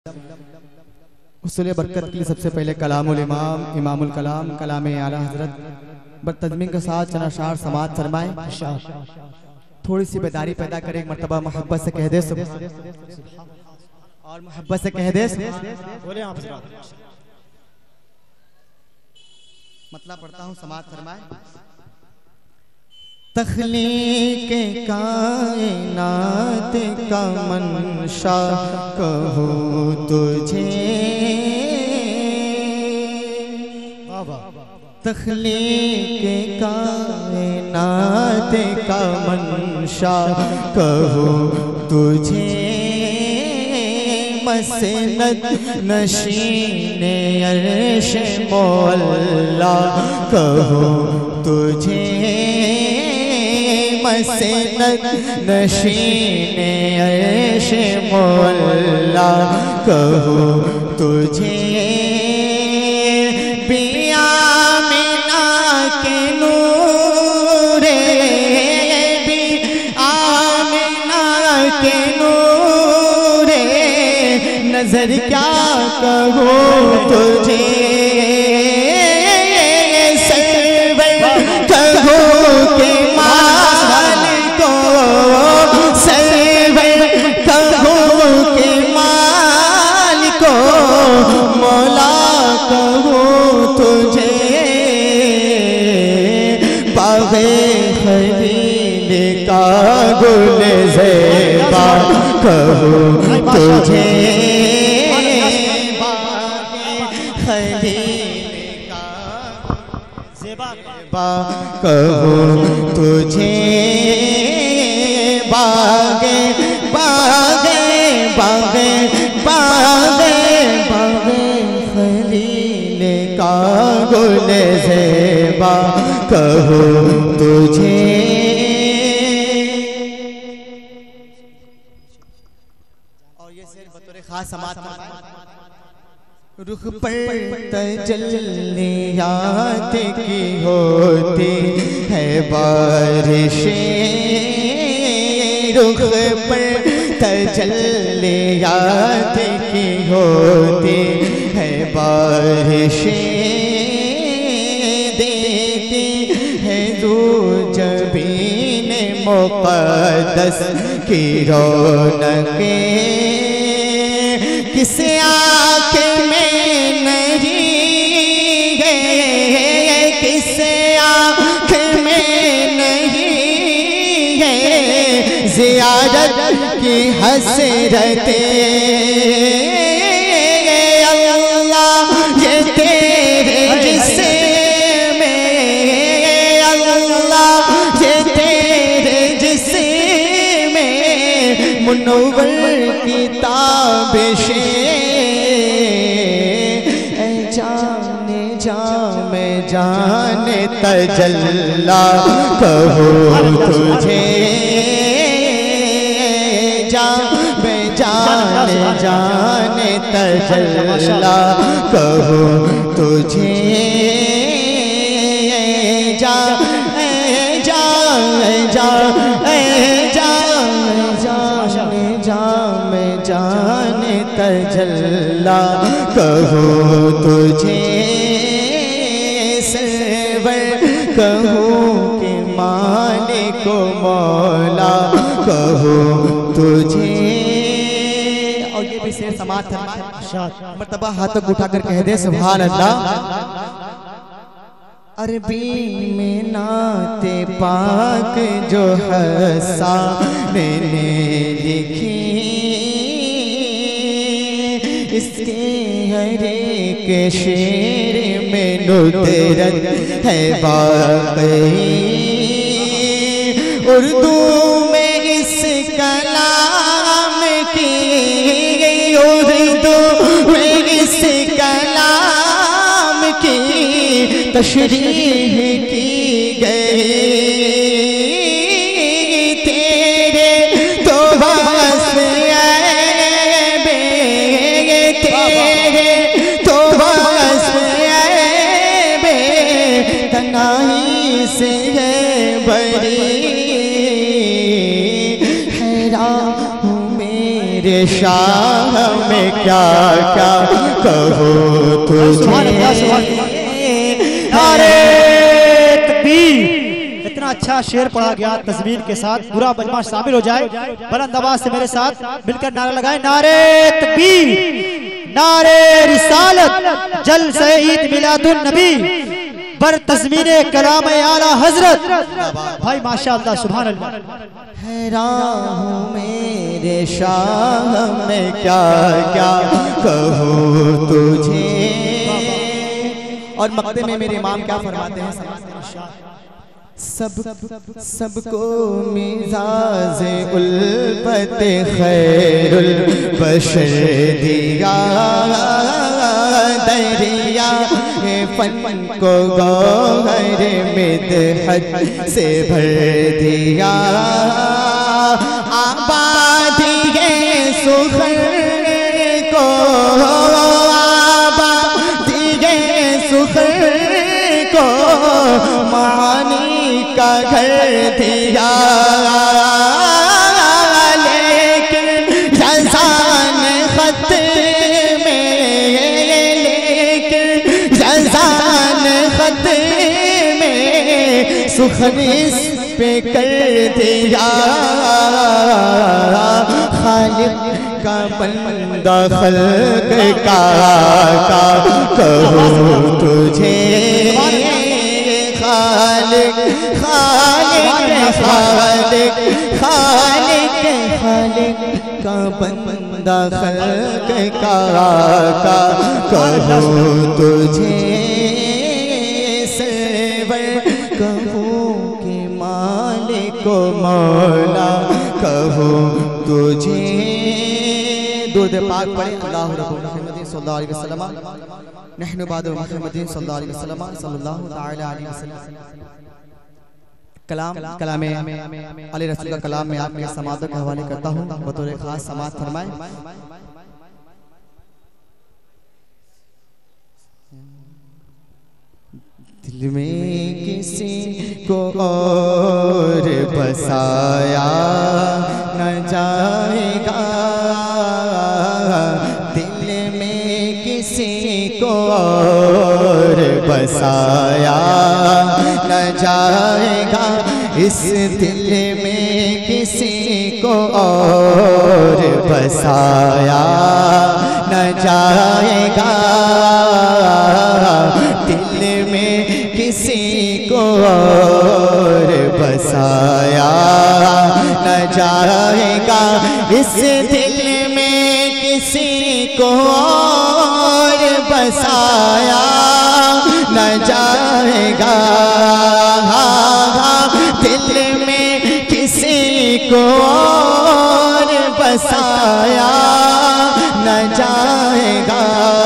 उसूल बरकत के लिए सबसे पहले कलामुल इमाम इमामुल कलाम कलाम आला हजरत बतदमीन के साथ चना शार समाज फरमाए। थोड़ी सी बेदारी पैदा करे, एक मरतबा मोहब्बत से कह दे और मोहब्बत से कह दे। मतलब पढ़ता हूँ, समाज फरमाए। तख्लीक कायनात का मंशा कहूँ तुझे, तख्लीक कायनात का मंशा कहूँ तुझे, मसनद नशीने अर्श मौला कहूँ तुझे, मसनद नशीने अर्श मौला कहूँ तुझे, बिआमिना के नूरे, बिआमिना के नूरे, नजर क्या कहूँ तुझे, सरवर कहूँ के माल को, सरवर कहूँ के माल को, मौला कहूँ तुझे, बाग़े खलील का गुल ज़ेबा कहूँ तुझे, कहूँ तुझे, बागे बागे बागे बागे बागे खलील का गुल ज़ेबा कहूँ तुझे। और ये शेर बतौर खास समात रुख पर तजल्लियात की होती है बारिशें, रुख पर तजल्लियात की होती है बारिशें, देती है दू जबीन मुक़द्दस की रौनकें, किसे आँख में नहीं है, किसे आँख में नहीं है, ज़ियारत की हसरतें, अल्लाह ये तेरे जिस्म, अल्लाह ये तेरे जिस्म मुनव्वर की ताबिशें, जाने जामे जाने तजल्ला कहूँ तुझे, जामे जाने जाने तजल्ला कहूँ तुझे, जा जा जा जाने जामे जाने तजल्ला कहूँ तुझे, सरवर कहूँ कि मालिक मौला कहूँ तुझे। और ये भी शेर समात है, मर्तबा हाथों को उठाकर कह दे सुभान अल्लाह। अरबी में नाते पाक जो हसन ने लिखी, इसके हर एक शेर में नुदरत है वाक़ई, उर्दू में इस कलाम की, उर्दू में इस कलाम की तशरीह की गई, तेरे तो वस्फ़ ऐबे, तेरे तो वस्फ़ ऐबे तन्हाई से है बरी, हैरान हूँ मेरे मेरे शाह में क्या क्या कहो तुझे। नारे तकबीर। इतना अच्छा शेर पढ़ा गया तस्वीर के साथ, पूरा मजमा शामिल हो जाए, बुलंद आवाज से मेरे साथ मिलकर नारा लगाए, नारे तकबीर, नारे रिसालत, जल से ईद मिलादुन नबी, बर तस्मीने कलाम आला हजरत। भाई माशाअल्लाह सुभान अल्लाह। हैरान हूँ मेरे शाह में क्या क्या कहूँ तुझे। और मक्ते में मेरे इमाम क्या फरमाते हैं, सबको मिजाज उल्फत खैरुल बशर दिया, दरिया फन को गौहर मिदहत से भर दिया। आबादी है सुखर को, आबादी है सुखर को, मानी का घर दिया। लेकिन जज़ान खत में, लेकिन जज़ान खत में सुखनिस पे कर दिया। खालिक का बंदा खल्क का कहूँ तुझे। खालिक खालिक खालिक खालिक खालिक का बंदा खल्क का कहूँ तुझे। सरवर कहूँ कि मालिक मौला कहूँ तुझे। दुरूद पाक पढ़े। अल्लाहु रब्बुल मुहम्मद सल्लल्लाहु अलैहि वसल्लम, नहनु बाद मुहम्मद सल्लल्लाहु अलैहि वसल्लम, सल्लल्लाहु ताला अलैहि वसल्लम। कलाम अली रसूल का कलाम में आपके समात के हवाले करता हूँ, बतौर खास समात फरमाए। दिल में किसी को और बसाया न जाएगा, दिल में किसी को और बसाया न जाएगा। इस दिल में किसी को और बसाया न जाएगा, दिल में किसी को और बसाया न जाएगा। इस दिल में किसी को और बसाया न जाएगा, दिल में किसी को और बसाया न जाएगा।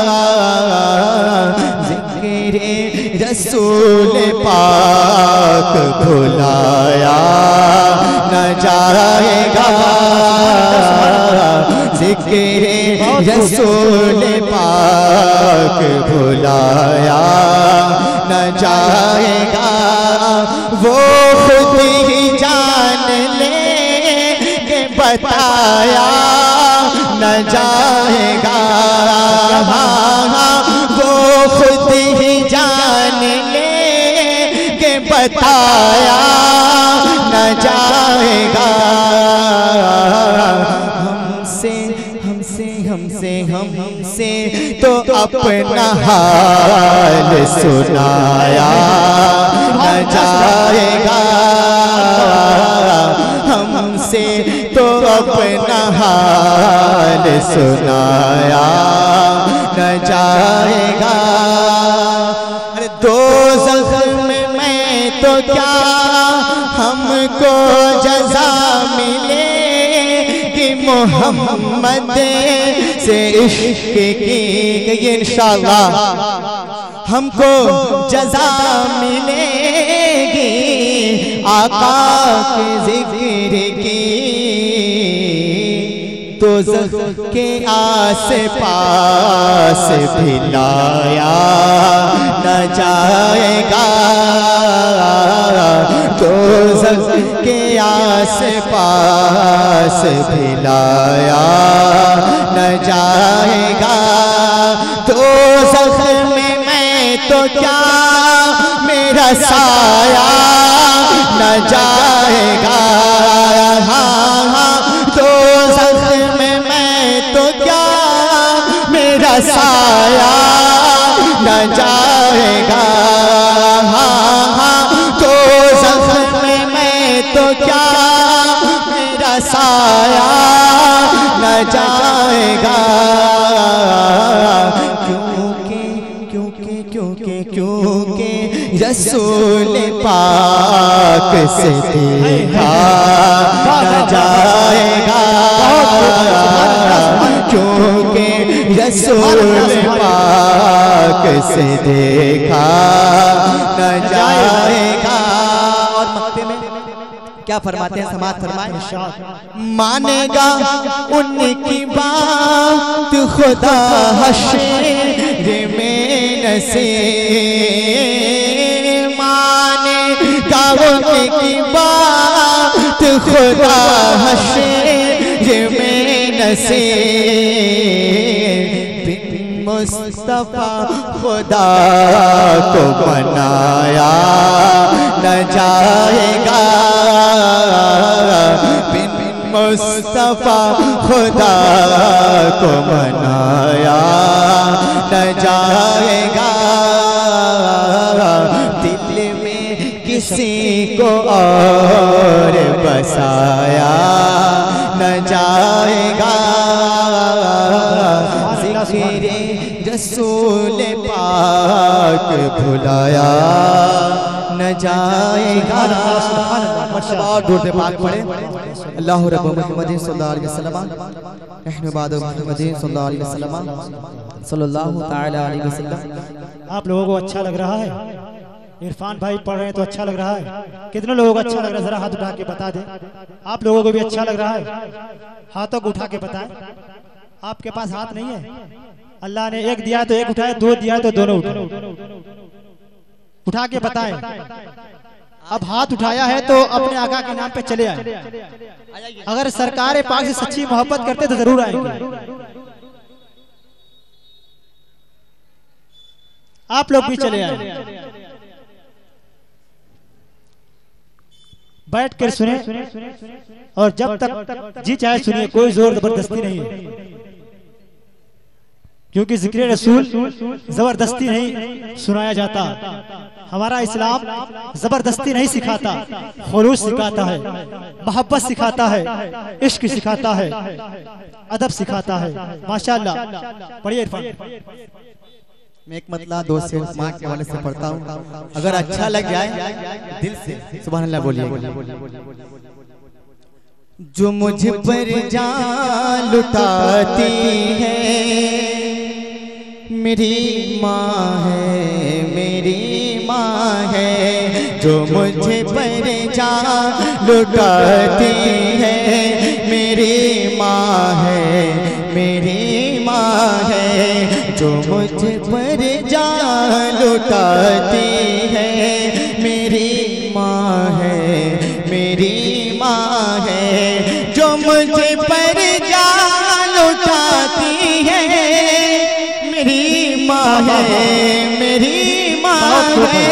जिक्रे रसूल पाक भुलाया न जाएगा, जिक्रे रसूल पाक भुलाया न जाएगा। वो खुद ही जान ले के बताया न जाएगा, वो खुद ही जान ले के बताया न जाएगा। हमसे तो अपना हाल सुनाया न जाएगा, हमसे तो अपना हाल सुनाया न जाएगा। अरे दोज़ख में मैं तो क्या हमको जज़ा मिलेगी मोहम्मद से इश्क की, इंशाअल्लाह हमको जज़ा मिलेगी आका के जिक्र की। दोज़ख के आस पास भी लाया न जाएगा, दोज़ख के आस पास भी लाया न जाएगा। दोज़ख में मैं तो क्या मेरा साया न जाएगा, दोज़ख में मैं तो क्या मेरा साया न जाएगा, दोज़ख में मैं तो क्या मेरा साया न जाएगा। क्योंकि रसूल पाक से देखा न जाएगा, क्योंकि रसूल पाक से देखा न जाएगा। और मक्ते में क्या फरमाते हैं, समात फरमाए, मानेगा उनकी बात खुदा हश्र में नसीब, मानेगा उनकी बात खुदा हश्र में नसीब। मुस्तफा खुदा को बनाया न जाएगा, बिन मुस्तफा खुदा को बनाया न जाएगा। दिल में किसी को और बसाया न जाएगा, ज़िक्र रसूल पाक भुलाया न जाएगा। और दूर पाक पढ़े, अल्लाह रब्बु मुहम्मदिन सल्लल्लाहु अलैहि वसल्लम रहनु बाद मुहम्मदिन सल्लल्लाहु अलैहि वसल्लम सल्लल्लाहु तआला अलैहि वसल्लम। आप लोगों को अच्छा लग रहा है? इरफान भाई पढ़ रहे हैं तो अच्छा लग रहा है? कितने लोगों को अच्छा लग रहा है? जरा हाथ उठा के बता दें। आप लोगों को भी अच्छा लग रहा है? हाथों को उठा के बताएं। आपके पास हाथ नहीं है? अल्लाह ने एक दिया तो एक उठाए, दो दिया तो दोनों उठाए। उठा के बताएं। अब हाथ उठाया है तो अपने आका के नाम पे चले आए। अगर सरकार पाक से सच्ची मोहब्बत करते तो जरूर आएंगे। आप लोग भी चले आए, बैठ कर सुने और जब तक जी चाहे सुनिए, कोई जोर जबरदस्ती नहीं है, क्योंकि जिक्र रसूल जबरदस्ती नहीं सुनाया जाता। हमारा इस्लाम जबरदस्ती नहीं सिखाता, खुलूस सिखाता है, मोहब्बत सिखाता है, इश्क सिखाता है, अदब सिखाता है। माशाअल्लाह। पढ़िए इरफान। मैं एक मतला दोस्त से माँ के वाले से पढ़ता हूँ, अगर अच्छा लग जाए दिल से सुभान अल्लाह बोलिए। जो मुझ पर जान लुटाती है मेरी माँ है, मेरी माँ है। जो मुझ पर जान लुटाती है मेरी माँ है, मेरी माँ है। जो मुझ पर जान लुटाती है मेरी माँ है, मेरी माँ है। जो मुझ पर जान लुटाती है मेरी माँ है, मेरी माँ है।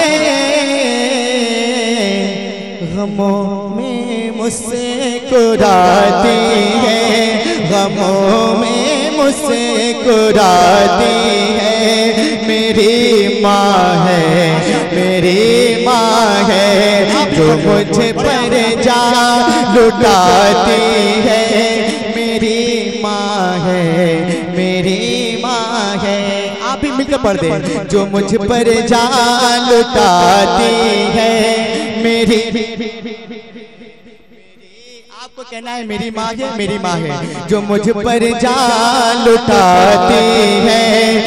गमों में मुझसे कुराती है, गमों में मुझसे कुराती है मेरी माँ है, मेरी माँ है। जो मुझ पर जान लुटाती है मेरी माँ है, मेरी माँ है। आप भी मिलकर पढ़ दे। जो मुझ पर जान लुटाती है मेरी, आपको कहना है मेरी माँ है, मेरी माँ है। जो मुझ पर जान लुटाती है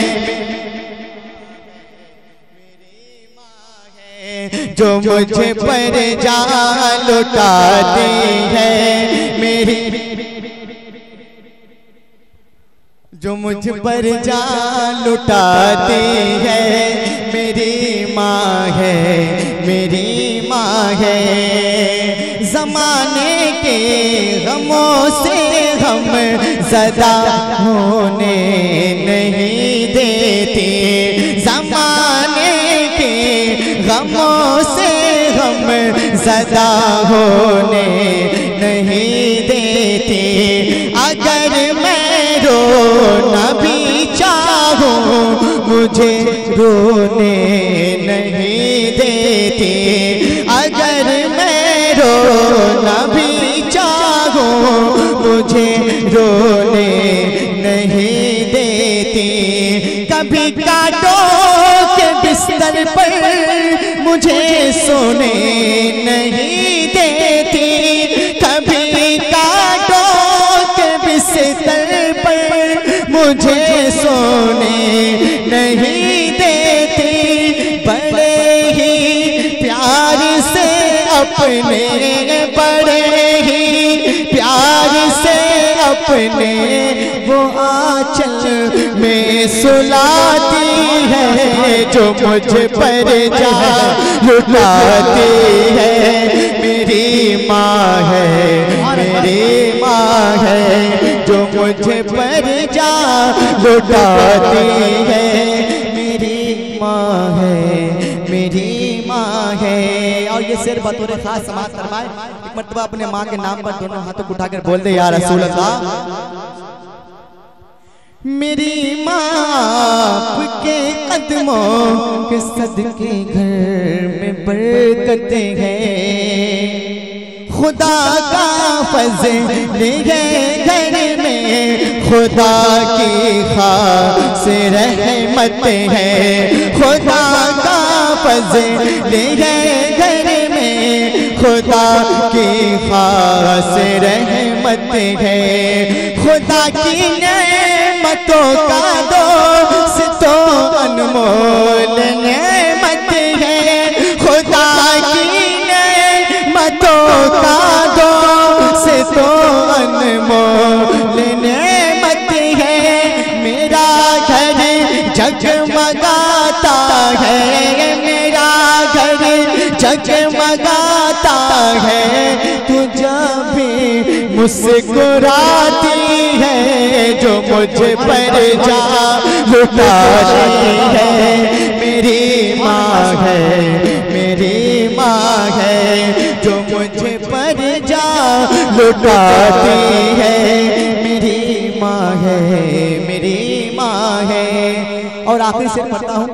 जो मुझ पर जान लुटाती है मेरी, जो मुझ पर जान लुटाती है मेरी माँ है, मेरी माँ है। ज़माने के गमों से हम ज़दा होने नहीं देते, ज़माने के गमों से हम ज़दा होने नहीं देते। अगर मैं रोना भी चाहूं मुझे रोने नहीं देते। अगर मैं रोना भी चाहूं मुझे रोने नहीं देते। कभी काटो के बिस्तर पर मुझे सोने नहीं देती, कभी काटो के बिस्तर पर मुझे सोने नहीं देती। बड़े ही प्यार से अपने, बड़े ही प्यार से अपने वो आंचल में सुलाती है, जो मुझ पर जान लुटाती है। मेरी माँ है, मेरी माँ है, जो मुझ पर जान लुटाती है। मेरी माँ है, मेरी माँ है। और ये शेर बतौर खास समाज फरमाए। एक मर्तबा अपने माँ के नाम पर दोनों हाथों को उठाकर बोल दे, या रसूल अल्लाह। मेरी माँ आपके कदमों के सदके घर में बरकतें हैं। खुदा का फज़ल है घर में, खुदा की खास रहमत है। खुदा का फज़ल है घर में, खुदा की खास रहमत है। खुदा की नेमतों का दोस्तो अनमोल नेमत है। खुदा की नेमतों का दोस्तो अनमोल नेमत है। मेरा घर जगमगाता है, मेरा घर जगमगाता है। तू जब भी मुस्कुराती है, जो मुझ पर जान लुटाती है। मेरी माँ है, मेरी माँ है, जो मुझ पर जान लुटाती है। मेरी माँ है, मेरी माँ है। और आखिरी से पढ़ता हूँ।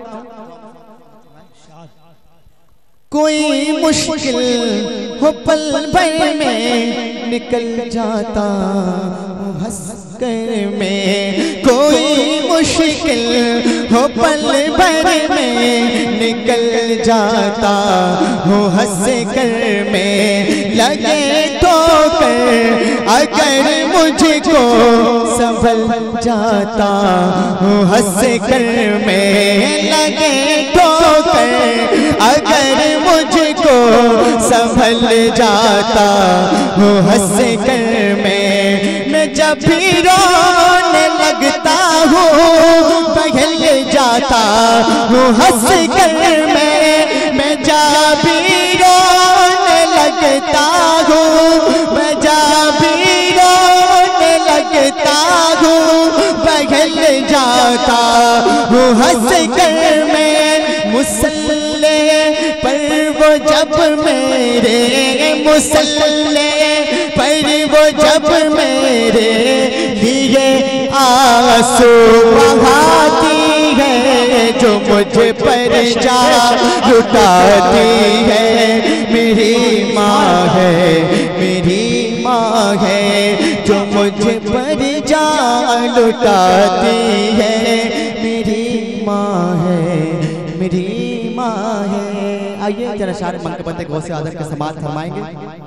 कोई मुश्किल हो पल भर में निकल जाता हंस कर में। कोई मुश्किल हो पल भर में निकल जाता हो हंस कर में। लगे ठोकर अगर मुझको संभल जाता हो हंस कर में। लगे ठोकर अगर मुझको संभल जाता हो हंस कर में। मैं जब भी रोने लगता हूँ बहल जाता हूँ हंस कर में। मैं जब भी रोने लगता हूँ, मैं जब भी रोने लगता हूँ बहल जाता हूँ हंस कर में। मुसल्ले पर वो जब मेरे, मुसल्ले पर वो जब मेरे लिए आंसू बहाती है, जो मुझ पर जान लुटाती है। मेरी माँ है, मेरी माँ है, जो मुझ पर जान लुटाती है। मेरी माँ है, मेरी माँ है। आइए जरा शार मन के बंदे गौसे आदर के समाज फरमाएंगे।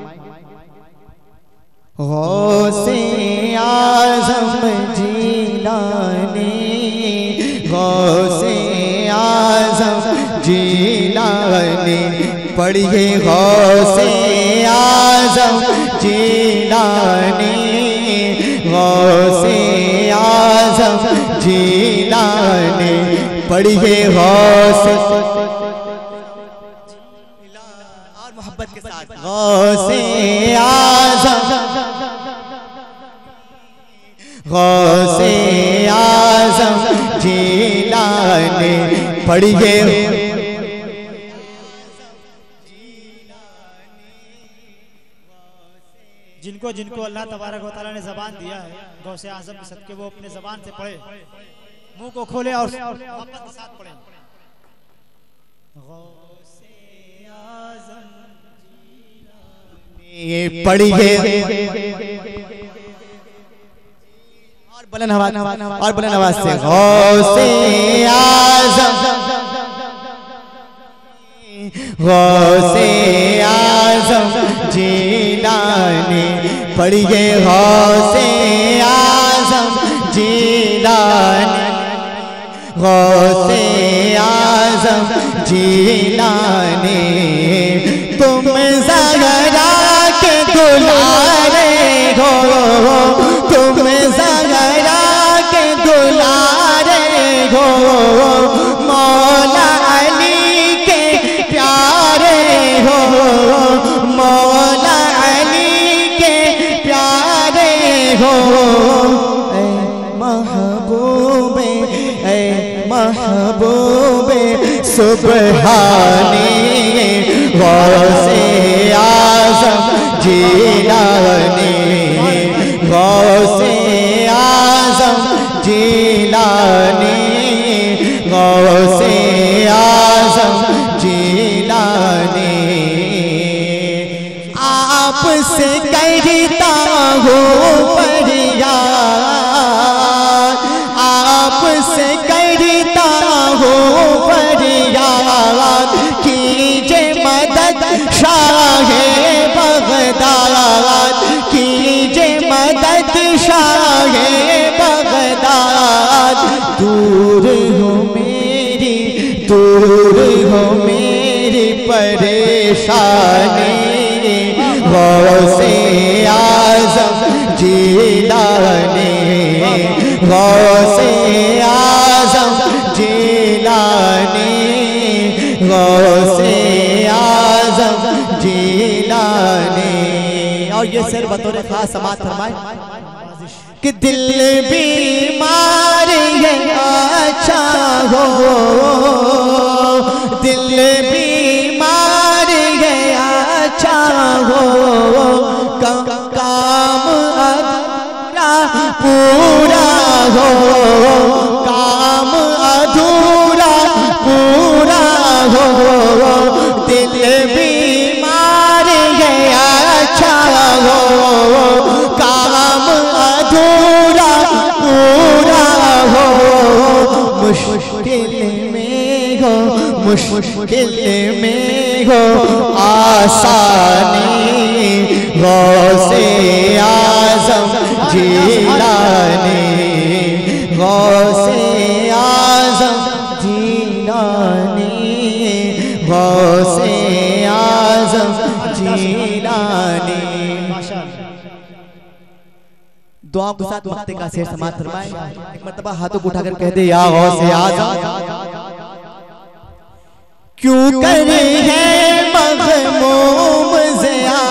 गौसे आज़म जीलानी, गौसे आज़म जीलानी। पढ़िए गौसे आज़म जीलानी, गौसे आज़म आज़म जीलानी पढ़िए गौस और मोहब्बत के साथ गौसे आज़म गौसे आज़म जीलानी पढ़िए जिनको जिनको अल्लाह तबारक व तआला ने ज़बान दिया है गौसे आज़म के सदके वो अपने ज़बान से पढ़े, मुंह को खोले और मोहब्बत के साथ पढ़े। गौसे आज़म पढ़िए और बुलंद आवाज से गौसे आज़म गौसे आज़म जीलानी पढ़िए गौसे आज़म जीलानी गौसे आज़म जीलानी तुम ज़हरा के दुलारे हो तुम ज़हरा के दुलारे हो मौला अली के प्यारे हो मौला अली के प्यारे हो ऐ महबूबे सुबहानी गौसे आज़म जीलानी गौसे आज़म जीलानी गौसे आज़म जीलानी आपसे कहता हूँ फरियाद आपसे कहता हूँ फरियाद कीजिए मदद शाहे बगदाद कीजिए मदद शाहे बगदाद दूर हो मेरी परेशानी गौसे आज़म जीलानी गौसे आज़म जीलानी गौसे आज़म जीलानी। और ये सिर बतौर खास समात फरमाए कि दिल बीमार है अच्छा हो दिल बीमार है अच्छा हो काम अधूरा पूरा हो काम अधूरा पूरा हो दिल बीमार है अच्छा हो काम अधूरा पूरा हो मुश्किल में हो आसानी गौसे आज़म जीलानी गौसे आज़म जीलानी गौसे आज़म जीलानी। दुआ के साथ वक्त का शेर समाप्त फरमाए। एक मर्तबा हाथों को उठाकर कह दे या गौसे आज़म क्यों करे है मग़मूम ज़िया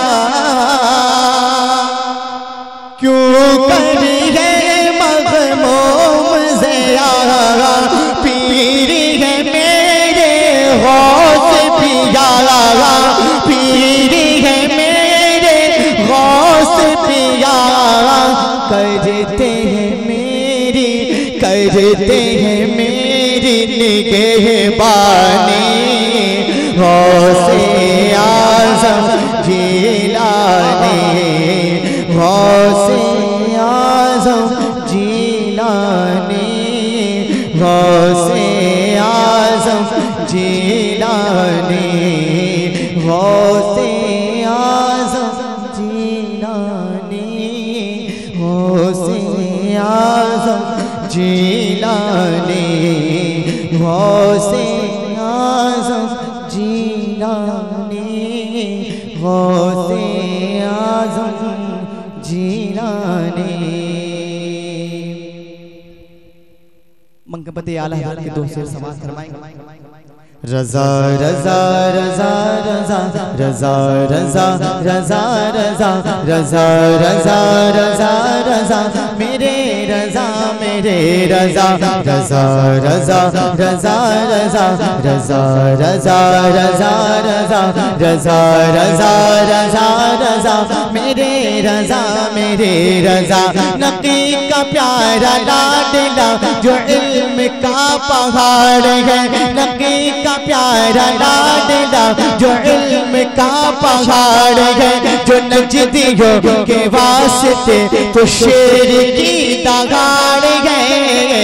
क्यों करे है मग़मूम ज़िया पीरी है मेरे गौस पिया पीरी है मेरे गौस पिया करते हैं मेरी निगहबानी गौसे आज़म जीलानी गौसे आज़म जीलानी गौसे आज़म जीलानी गौसे आज़म जीलानी गौसे आज़म जीलानी गौसे आज़म जीलानी गौसे आज़म जीलानी। मनकबत आला हज़रत के दो शेर समाअत फरमाएंगे। रज़ा रज़ा रज़ा रज़ा रज़ा रज़ा रज़ा रज़ा रज़ा रज़ा रज़ा रज़ा मेरे रज़ा मेरे रज़ा रज़ा रज़ा रज़ा रज़ा रज़ा रज़ा रज़ा रज़ा रज़ा रज़ा रज़ा रज़ा मेरे रज़ा मेरे रज़ा नबी का प्यारा लाडला जो इल्म का पहाड़ है, नबी का प्यारा लाडला जो इल्म का पहाड़ है, जो नजदियों के वास्ते तो शेर की दगाड़ गए।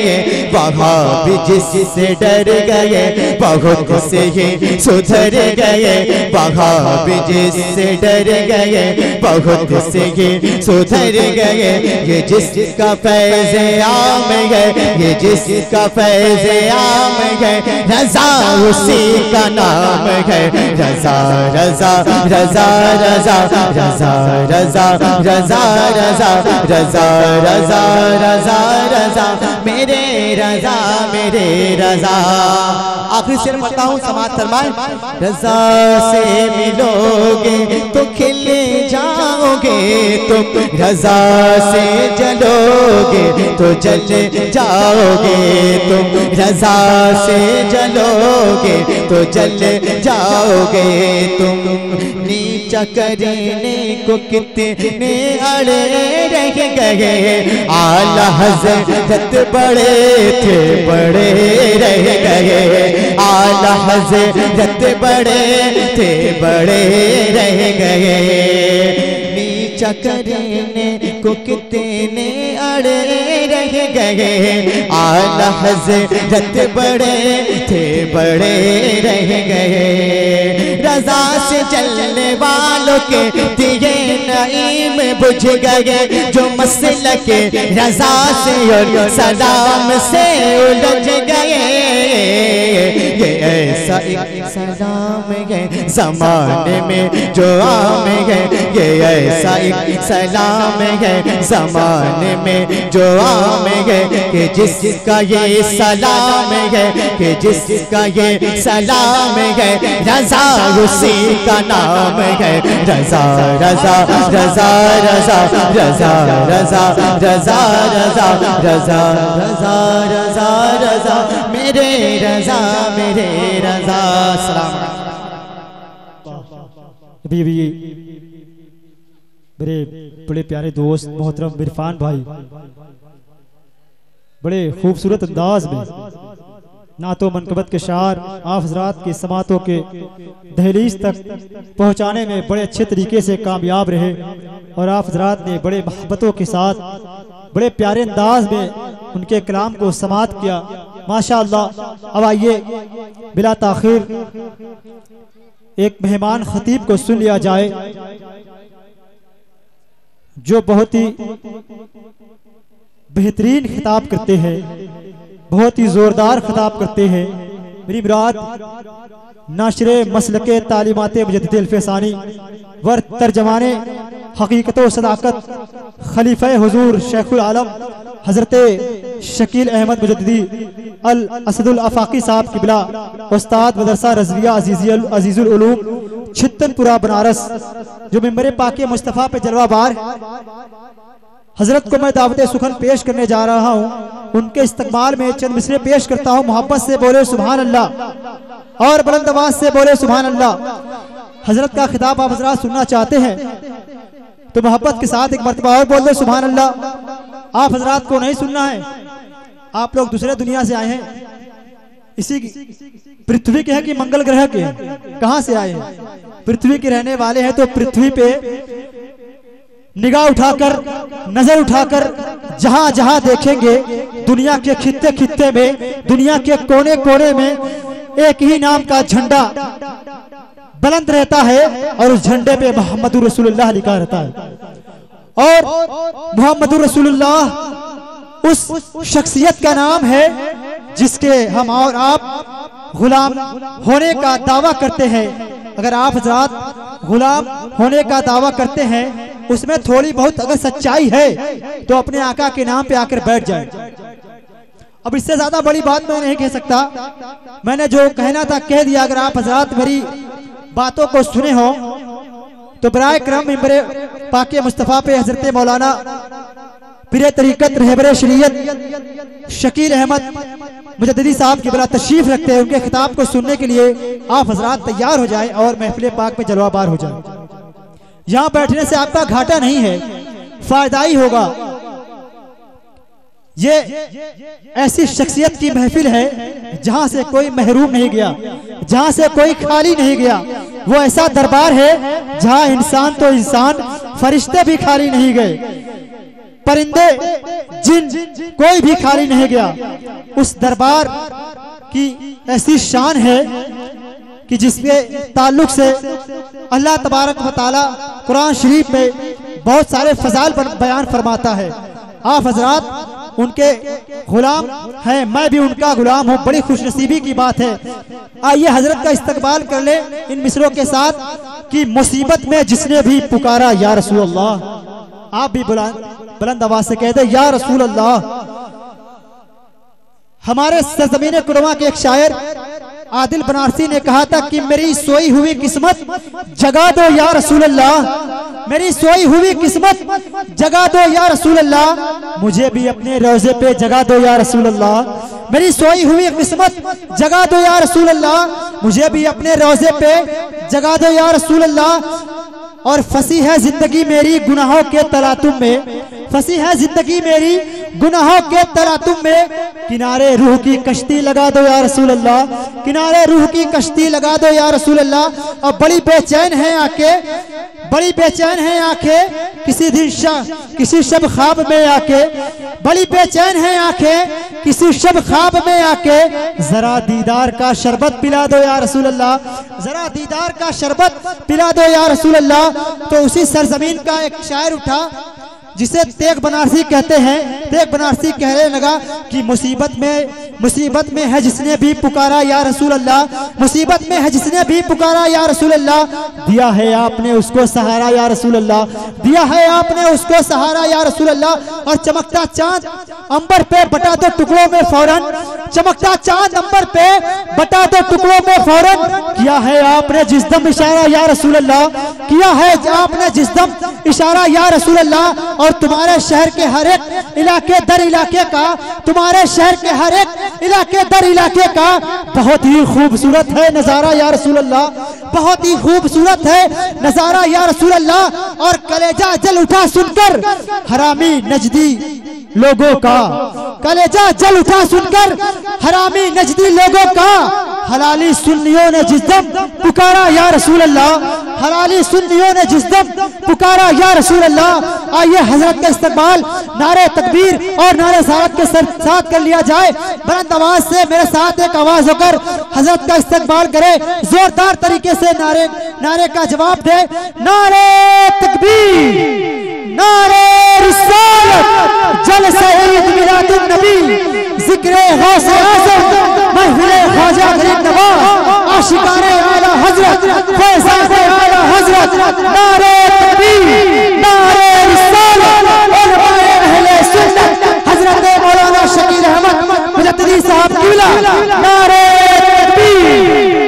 वहाँ भी जिससे डर गए बहुत से ही सुधर गए, वहाँ भी जिससे डर गए बहुत से ही सुधर गए। ये जिसका फैज़ आम है, ये जिसका फैज़ आम है, रज़ा उसी का नाम है। रज़ा रज़ा रज़ा रज़ा रज़ा रज़ा रज़ा रज़ा रज़ा रज़ा रज़ा रज़ा मेरे रज़ा मेरे रज़ा। आखिरी शेर पढ़ता हूँ, समाअत फरमाएं। रज़ा से मिलोगे तो खिल जाओगे तुम, रज़ा से जलोगे तो जल जाओगे तुम, रज़ा से जलोगे तो जल जाओगे तुम। नीचा करने को कितने अड़े रह गए, आला हज़रत बड़े थे बड़े रह गए, आला हज़रत बड़े थे बड़े रह गए। नीचा करने को कितने अड़े रह गए, आला हज़रत बड़े थे बड़े रह गए। रज़ा से चलने वालों के दिए नईम बुझ गए, जो मसलक रज़ा से और सलाम से उलझ गए। ये ऐसा एक सलाम है ज़माने में जो आम है, ये ऐसा एक सलाम है ज़माने में जो आम है, कि जिसका ये सलाम है, कि जिसका ये सलाम है, रज़ा उसी का नाम है। रज़ा रज़ा रज़ा रज़ा रज़ा रज़ा रज़ा रज़ा रज़ा रज़ा रज़ा रज़ा मेरे रज़ा मेरे रज़ा। सलाम। अभी मेरे बड़े प्यारे दोस्त मोहतरम इरफान भाई बड़े खूबसूरत अंदाज में नातो मनकबत के शार आप हज़रात की समातों के दहलीज तक पहुंचाने में बड़े अच्छे तरीके से कामयाब रहे, और आप हज़रात ने बड़े मोहब्बतों के साथ बड़े प्यारे अंदाज में उनके कलाम को समात किया। माशाअल्लाह। अब आइए बिला ताखिर एक मेहमान खतीब को सुन लिया जाए, जो बहुत ही बेहतरीन खिताब करते हैं, बहुत ही जोरदार खिताब करते हैं। मेरी मुराद नाशरे मसलके तालीमाते मुजद्दिद अल-फैसानी वर तर्जमाने हकीकत व सदाकत खलीफा हुजूर शेखुल आलम हजरत शकील अहमद मुजद्दिदी अल असदुल अफाकी साहब किबला उस्ताद मदरसा रज़विया अजीजुल उलूम छित्तनपुरा बनारस, जो मिंबर पाके मुस्तफ़ा पे जलवाबार हजरत को मैं दावत सुखन पेश करने जा रहा हूँ। उनके इस्तकबाल में चंद मिसरे पेश करता हूँ। मोहब्बत से बोले सुभान अल्लाह और बुलंद आवाज से बोले सुभान अल्लाह। हजरत का खिताब आप हजरात सुनना चाहते हैं तो मोहब्बत के साथ एक मर्तबा और बोल दो सुभान अल्लाह। आप हजरात को नहीं सुनना है, आप लोग दूसरे दुनिया से आए हैं, इसी पृथ्वी के हैं कि मंगल ग्रह के हैं, कहां से आए हैं? पृथ्वी के रहने वाले हैं, तो पृथ्वी पे निगाह उठाकर नजर उठाकर जहां जहां देखेंगे दुनिया के खित्ते खित्ते में, दुनिया के कोने कोने में एक ही नाम का झंडा बुलंद रहता है, और उस झंडे पे मोहम्मदुर रसूलुल्लाह लिखा रहता है। और मोहम्मदुर रसूलुल्लाह उस शख्सियत का नाम है जिसके हम और आप गुलाम होने का दावा करते हैं। अगर आप हजरात गुलाम होने का दावा करते हैं, उसमें थोड़ी बहुत अगर सच्चाई है तो अपने आका के नाम पे आकर बैठ जाए। अब इससे ज्यादा बड़ी बात मैं नहीं कह सकता। मैंने जो कहना था कह दिया। अगर आप हजरात मेरी बातों को सुने हो तो बराए करम मिंबरे पाके मुस्तफ़ा पे हजरत मौलाना पीरे तरीकत रहबरे शरीयत शकील अहमद मुजद्दिदी साहब की बला तशरीफ रखते हैं। उनके खिताब को सुनने के लिए आप हजरात तैयार हो जाएं और महफिल पाक में जलवाबार हो जाएं। यहाँ बैठने से आपका घाटा नहीं है, फायदा ही होगा। ये ऐसी शख्सियत की महफिल है जहां से कोई महरूम नहीं गया, जहां से कोई खाली नहीं गया। वो ऐसा दरबार है जहां इंसान तो इंसान, फरिश्ते भी खाली नहीं गए, परिंदे जिन कोई भी खाली नहीं गया। उस दरबार की ऐसी शान है कि जिसके ताल्लुक से अल्लाह तबारक व तआला कुरान शरीफ में बहुत सारे फजाइल पर बयान फरमाता है। आप हजरात उनके गुलाम हैं, मैं भी उनका गुलाम हूँ। बड़ी खुशनसीबी की बात है। आइए हजरत का इस्तकबाल कर ले इन मिसरों के साथ कि मुसीबत में जिसने भी पुकारा या रसूल अल्लाह। आप भी बुलंद आवाज से कह दे या रसूल अल्लाह। हमारे सरजमीन कुरमा के एक शायर आदिल बनारसी ने कहा था कि मेरी सोई हुई किस्मत जगा दो या रसूल अल्लाह, मेरी सोई हुई किस्मत जगा दो या रसूल अल्लाह, मुझे भी अपने रोजे पे जगा दो या रसूल अल्लाह। मेरी सोई हुई किस्मत जगा दो या रसूल अल्लाह, मुझे भी अपने रोजे पे जगा दो या रसूल अल्लाह। और फंसी है जिंदगी मेरी गुनाहों के तलातुम में, फंसी है जिंदगी मेरी गुनाहों के तलातुम में, किनारे रूह की कश्ती लगा दो या रसूल अल्लाह, किनारे रूह की कश्ती लगा दो या रसूल अल्लाह। और बड़ी बेचैन है आंखें, बड़ी बेचैन है आंखें, किसी शब ख्वाब में आके, बड़ी बेचैन है आंखें किसी शब ख्वाब में आके, जरा दीदार का शरबत पिला दो या रसूल अल्लाह, जरा दीदार का शरबत पिला दो या रसूल अल्लाह। तो उसी सरजमीन का एक शायर उठा जिसे तेग बनारसी कहते हैं। तेग बनारसी कहने लगा कि मुसीबत में है जिसने भी पुकारा या रसूल अल्लाह, मुसीबत में है जिसने भी पुकारा या रसूल अल्लाह, दिया है आपने उसको सहारा या रसूल अल्लाह, दिया है आपने उसको सहारा या रसूल अल्लाह। और चमकता चांद अंबर पे बटा दो टुकड़ों में फौरन, चमकता चांद अंबर पे बटा दो टुकड़ों में फौरन, किया है आपने जिस दम इशारा या रसूल अल्लाह, किया है आपने जिस दम इशारा या रसूल अल्लाह। और तुम्हारे शहर के हर एक इलाके दर इलाके का, तुम्हारे शहर के हर एक इलाके दर इलाके का बहुत ही खूबसूरत है नजारा या रसूल अल्लाह, बहुत ही खूबसूरत है नजारा या रसूल अल्लाह। और कलेजा जल उठा सुनकर हरामी नजदी लोगों का, कलेजा जल उठा सुनकर हरामी नजदी लोगों का, हलाली सुन्नियों ने जिस दम पुकारा या रसूल अल्लाह, हलाली सुन्नियों ने जिस दम पुकारा या रसूल अल्लाह। आइए हजरत का इस्तकबाल नारे तकबीर और नारे सलावत के साथ कर लिया जाए। बुलंद आवाज से मेरे साथ एक आवाज होकर हजरत का इस्तकबाल करे, जोरदार तरीके से नारे का जवाब दे। नारे तकबीर, नारे रिसालत, जलसे ईद मिलादुन नबी, जिक्रे गौसे आज़म, महफिले ख्वाजा गरीब नवाज, आशिकाने आला हजरत, फैज़ाने आला हजरत। नारे तकबीर, नारे रिसालत, उलमाए अहले सुन्नत हजरत मौलाना शकील अहमद मुजद्दिदी साहब क़िबला। नारे तकबीर,